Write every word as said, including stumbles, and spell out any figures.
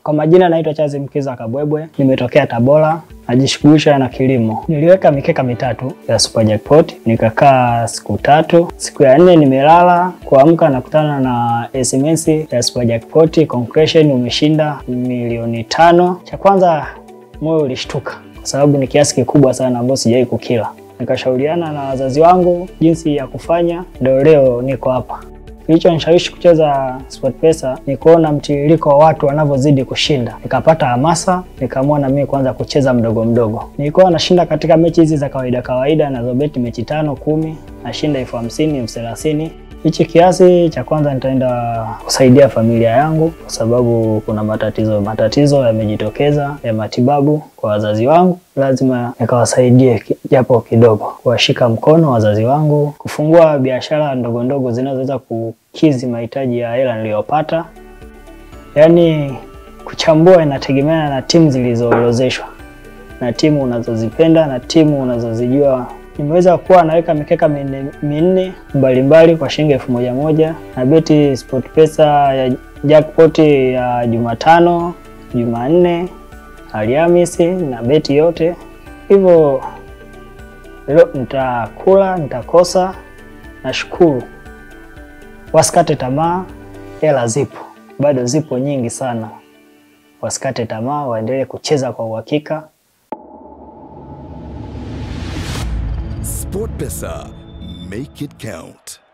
Kwa majina naitwa Chazi MUKIZA Kabwebwe, nimetokea Tabora, najishughulisha na kilimo. Niliweka mikeka mitatu ya Super Jackpot, nikakaa siku tatu. Siku ya nne nimelala, kuamka na kutana na S M S ya Super Jackpot, conclusion umeshinda milioni tano. Cha kwanza moyo ulishtuka kwa sababu ni kiasi kikubwa sana ambacho sijawahi kukila. Nikashauriana na wazazi wangu jinsi ya kufanya, ndio leo niko hapa. Kilichonishawishi kucheza SportPesa ni kuona mtiririko wa watu wanavyozidi kushinda. Nikapata hamasa, nikaamua na mimi kuanza kucheza mdogo mdogo. Nilikuwa nashinda katika mechi hizi za kawaida kawaida na zobeti mechi tano, kumi, nashinda elfu hamsini, elfu thelathini. Hichi kiasi cha kwanza nitaenda kusaidia familia yangu kwa sababu kuna matatizo matatizo yamejitokeza ya matibabu kwa wazazi wangu. Lazima nikawasaidie japo kidogo, kuwashika mkono wazazi wangu, kufungua biashara ndogo ndogo zinazoweza kukidhi mahitaji ya hela niliyopata. Yaani kuchambua inategemeana na timu zilizoorodheshwa, na timu unazozipenda na timu unazozijua. Nimeweza kuwa naweka mikeka minne mbalimbali kwa shilingi elfu moja moja, na beti SportPesa ya Jackpot ya Jumatano, Jumanne, Alhamisi na beti yote. Hivyo leo nitakula, nitakosa. Nashukuru. Wasikate tamaa, hela zipo. Bado zipo nyingi sana. Wasikate tamaa, waendelee kucheza kwa uhakika. SportPesa, make it count.